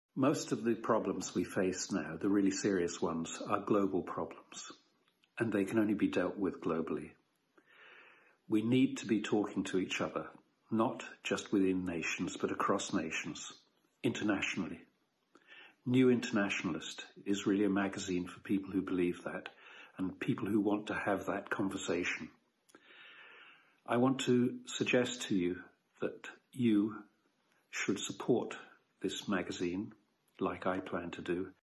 Most of the problems we face now, the really serious ones, are global problems, and they can only be dealt with globally. We need to be talking to each other, not just within nations, but across nations, internationally. New Internationalist is really a magazine for people who believe that, and people who want to have that conversation. I want to suggest to you that you should support this magazine, like I plan to do,